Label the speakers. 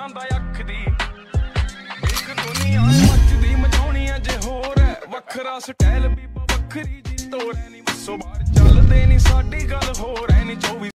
Speaker 1: ਜਾਂਦਾ ਅੱਖ ਦੀ। ਇੱਕ ਦੁਨੀਆ ਮੱਚਦੀ ਮਚਾਉਣੀ ਅਜੇ ਹੋਰ ਹੈ, ਵੱਖਰਾ ਸਟਾਈਲ ਵੀ ਵੱਖਰੀ ਜੀ ਤੋਰ। ਨੀ ਮੱਸੋ ਬਾਹਰ ਚੱਲਦੇ ਨੀ ਸਾਡੀ ਗੱਲ ਹੋਰ ਐ ਨੀ 24